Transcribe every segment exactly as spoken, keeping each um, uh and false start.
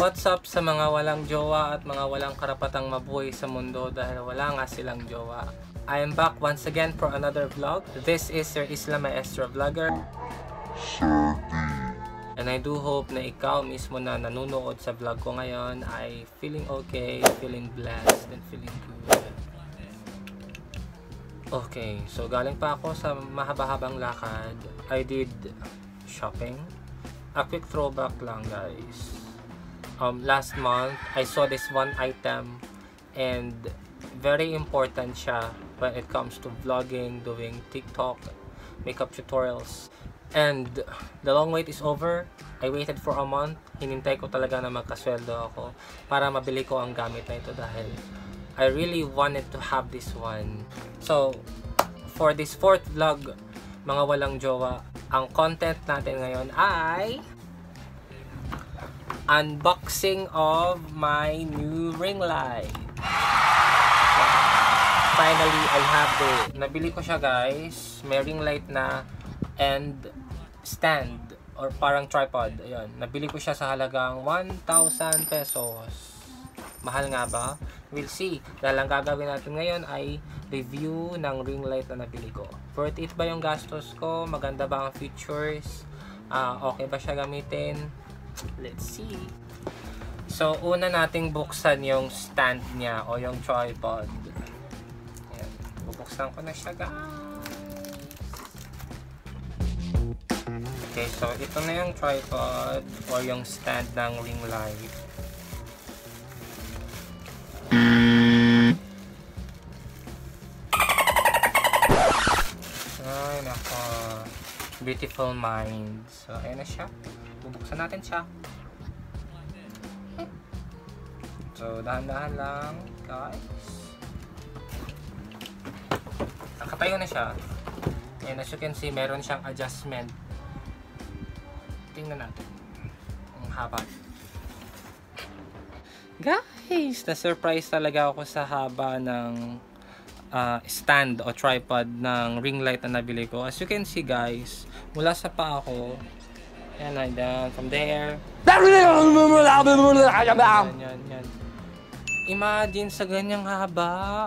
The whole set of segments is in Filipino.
What's up sa mga walang jowa at mga walang karapatang mabuhay sa mundo dahil wala nga silang jowa. I am back once again for another vlog. This is your Isla Maestra Vlogger. And I do hope na ikaw mismo na nanonood sa vlog ko ngayon ay feeling okay, feeling blessed, and feeling good. Okay, so galing pa ako sa mahaba-habang lakad. I did shopping. A quick throwback lang, guys. Um, last month, I saw this one item and very important siya when it comes to vlogging, doing TikTok, makeup tutorials. And the long wait is over. I waited for a month. Hinintay ko talaga na magkasweldo ako para mabili ko ang gamit na ito dahil I really wanted to have this one. So, for this fourth vlog, mga walang jowa, ang content natin ngayon ay unboxing of my new ring light. Finally, I have it. Nabili ko siya, guys. May ring light na and stand or parang tripod. Ayun. Nabili ko siya sa halagang one thousand pesos. Mahal nga ba? We'll see. Dahil ang gagawin natin ngayon ay review ng ring light na nabili ko. Worth it ba yung gastos ko? Maganda ba ang features? Uh, okay ba siya gamitin? Let's see. So, una nating buksan yung stand niya o yung tripod. Ayan. Bubuksan ko na siya, guys. Okay, so ito na yung tripod o yung stand ng ring light. Ay, nako. Beautiful mind. So, ayan na siya. Bubuksan natin siya. So, dahan-dahan lang, guys. Nakatayo na siya. And as you can see, meron siyang adjustment. Tingnan natin. Ang haba. Guys, na-surprise talaga ako sa haba ng uh, stand o tripod ng ring light na nabili ko. As you can see, guys, mula sa paa ko, yan, and then from there. Yan, yan, yan. Imagine sa ganyang haba.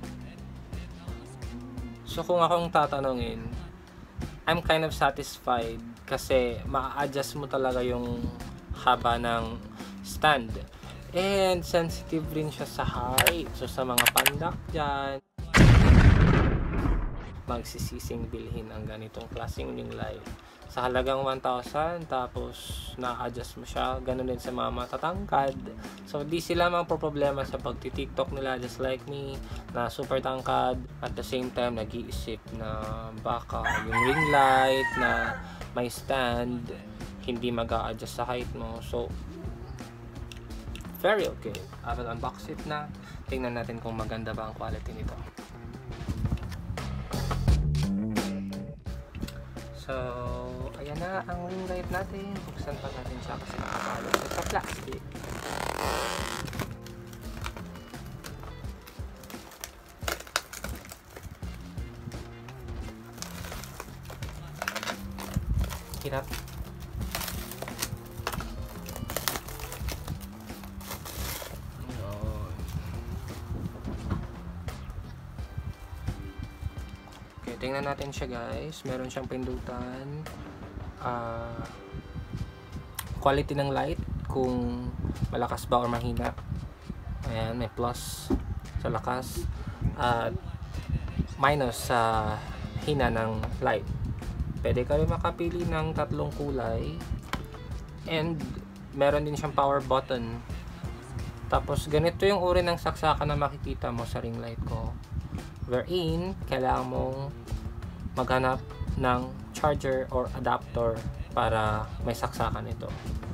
So kung akong tatanungin, I'm kind of satisfied kasi ma-adjust mo talaga yung haba ng stand. And sensitive rin siya sa height. So sa mga pandak dyan, magsisising bilhin ang ganitong klaseng ring light sa halagang one thousand, tapos na-adjust mo siya. Ganun din sa mga matatangkad. So di sila magpo-problema sa pagti-TikTok nila, just like me na super tangkad, at the same time nag-iisip na baka yung ring light na may stand hindi mag-a-adjust sa height mo. So very okay. I will unbox it na. Tingnan natin kung maganda ba ang quality nito. So, ayan na ang ring light natin. Buksan pa natin siya kasi nakabalot sa plastic. Hirap. Tingnan natin siya, guys. Meron siyang pindutan. Uh, quality ng light, kung malakas ba or mahina. Ayan, may plus sa lakas at minus sa hina ng light. Pwede ka rin makapili ng tatlong kulay. And meron din siyang power button. Tapos ganito yung uri ng saksakan na makikita mo sa ring light ko, wherein kailangan mong maghanap ng charger or adapter para may saksakan ito.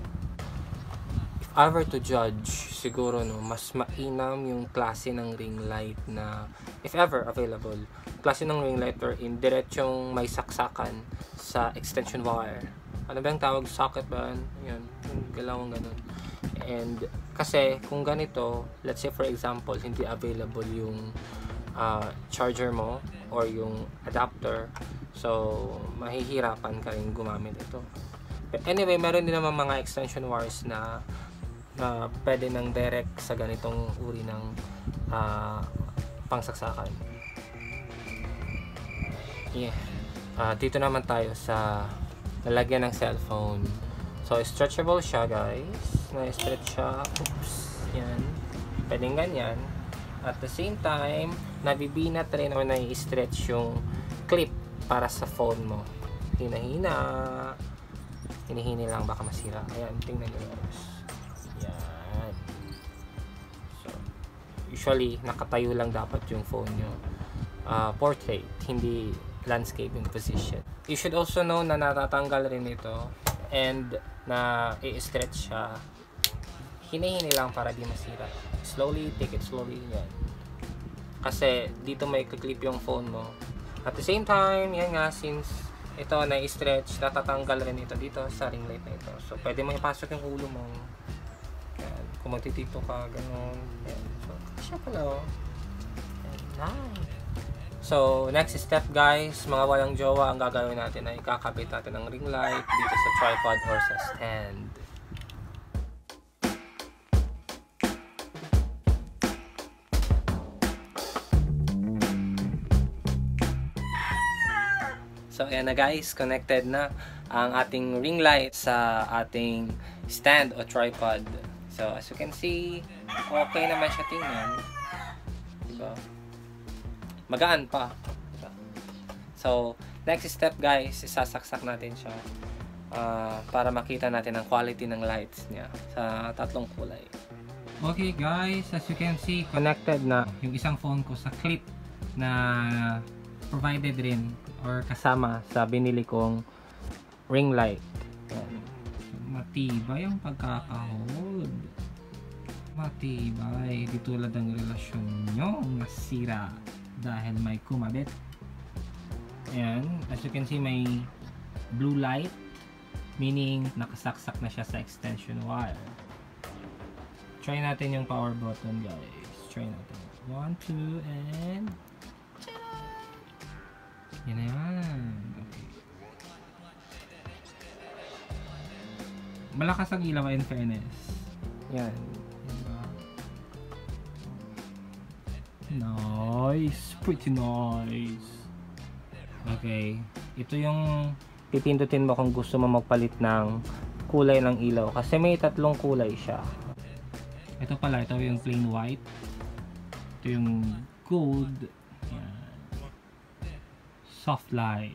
If I were to judge, siguro no, mas mainam yung klase ng ring light na, if ever available, klase ng ring light wherein diretsong may saksakan sa extension wire. Ano ba yung tawag? Socket ba? Yan, yung galawang ganun. And kasi kung ganito, let's say for example, hindi available yung uh, charger mo or yung adapter, so mahihirapan ka rin gumamit ito. But anyway, meron din naman mga extension wires na na pwede ng direct sa ganitong uri ng uh, pangsaksakan. Yeah. Uh, dito naman tayo sa lalagyan ng cellphone. So, stretchable siya, guys. Na-stretch siya. Oops. Yan. Pwedeng ganyan. At the same time, nabibinat rin o nai-stretch yung clip para sa phone mo. Hina-hina. Hinihini lang, baka masira. Ayan, tingnan nyo, guys. Yan. So, usually, nakatayo lang dapat yung phone nyo. Uh, portrait, hindi landscaping position. You should also know na natatanggal rin ito and na i-stretch siya. Hinihini lang para di masira. Slowly, take it slowly. Yan. Kasi dito may clip yung phone mo. At the same time, yan nga, since ito na i-stretch, natatanggal rin ito dito sa ring light na ito. So, pwede mo ipasok yung ulo mo. Yan. Kung magtitito ka, ganun. Yan. So, siya pala, oh. Yan. Nice. So, next step, guys, mga walang jowa, ang gagawin natin ay kakabit natin ng ring light dito sa tripod or sa stand. So, ayan na guys, connected na ang ating ring light sa ating stand o tripod. So, as you can see, okay naman siya tingnan. Diba? Magaan pa. So, next step guys, isasaksak natin siya uh, para makita natin ang quality ng lights niya sa tatlong kulay. Okay guys, as you can see, connected na yung isang phone ko sa clip na provided rin or kasama sa binili kong ring light. Yan. Matibay ang pagkakahold. Matibay. Di tulad ng relasyon nyo nasira dahil may kumabit. Ayan, as you can see, may blue light, meaning nakasaksak na siya sa extension wire. Try natin yung power button, guys. Try natin. One, two, and yan na yan. Okay. Malakas ang ilaw, in fairness. Yan. Nice, pretty nice. Okay, ito yung pipindutin mo kung gusto mo magpalit ng kulay ng ilaw kasi may tatlong kulay siya. Ito pala, ito yung plain white. Ito yung gold. Yan. Soft light.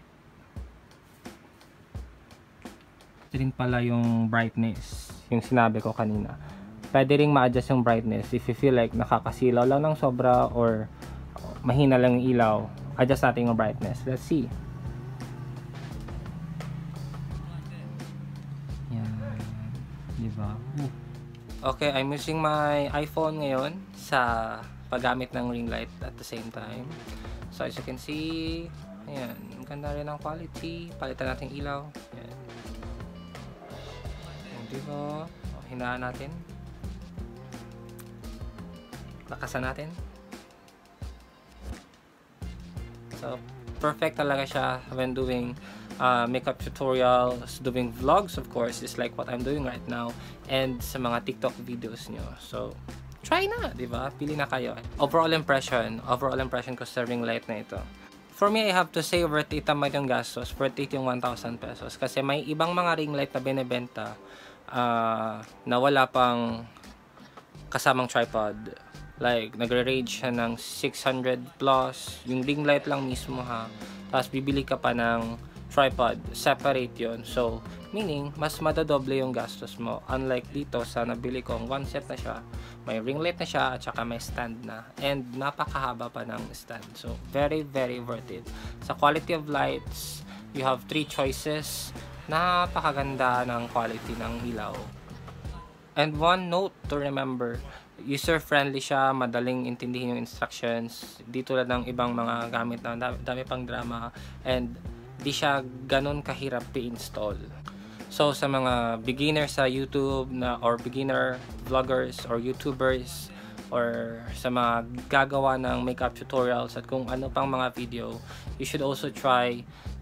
Ito rin pala yung brightness, yung sinabi ko kanina. Pwede ring ma-adjust yung brightness if you feel like nakakasilaw lang ng sobra or mahina lang yung ilaw. Adjust natin yung brightness. Let's see. Yan. Diba? Ooh. Okay, I'm using my iPhone ngayon sa paggamit ng ring light at the same time. So as you can see, ayan, ang ganda rin ang quality. Palitan natin ilaw. Ayan. Diba? O, hinaan natin. Lakasan natin. So, perfect talaga siya when doing uh, makeup tutorials, doing vlogs, of course, is like what I'm doing right now, and sa mga TikTok videos nyo. So, try na, di ba? Pili na kayo. Overall impression, overall impression ko sa ring light na ito. For me, I have to say, worth it naman yung gastos, worth it yung one thousand pesos. Kasi may ibang mga ring light na binibenta uh, na wala pang kasamang tripod. Like, nagre-range siya ng six hundred plus, yung ring light lang mismo ha. Tapos, bibili ka pa ng tripod, separate yon. So, meaning, mas madadoble yung gastos mo. Unlike dito, sa nabili kong one set na siya, may ring light na siya, at saka may stand na. And, napakahaba pa ng stand. So, very, very worth it. Sa quality of lights, you have three choices. Napakaganda ng quality ng ilaw. And one note to remember, user-friendly siya, madaling intindihin yung instructions, di tulad ng ibang mga gamit na dami, dami pang drama, and di siya ganun kahirap i-install. So sa mga beginner sa YouTube na or beginner vloggers or YouTubers or sa mga gagawa ng makeup tutorials at kung ano pang mga video, you should also try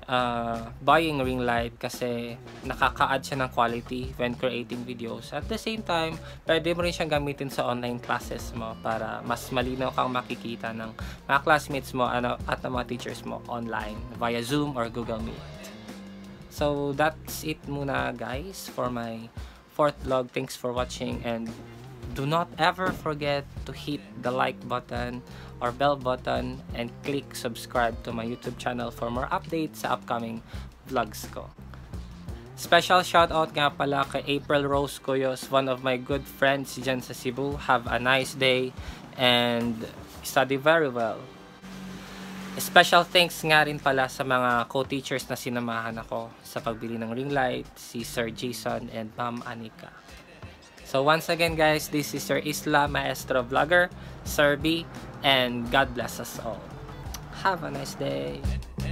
uh, buying ring light kasi nakaka-add siya ng quality when creating videos. At the same time, pwede mo rin siyang gamitin sa online classes mo para mas malinaw kang makikita ng mga classmates mo ano, at ng mga teachers mo online via Zoom or Google Meet. So that's it muna guys for my fourth vlog. Thanks for watching, and do not ever forget to hit the like button or bell button and click subscribe to my YouTube channel for more updates sa upcoming vlogs ko. Special shoutout nga pala kay April Rose Cuyos, one of my good friends dyan sa Cebu. Have a nice day and study very well. Special thanks nga rin pala sa mga co-teachers na sinamahan ako sa pagbili ng ring light, si Sir Jason and Ma'am Anika. So once again guys, this is your Isla Maestro Vlogger, Sir B, and God bless us all. Have a nice day.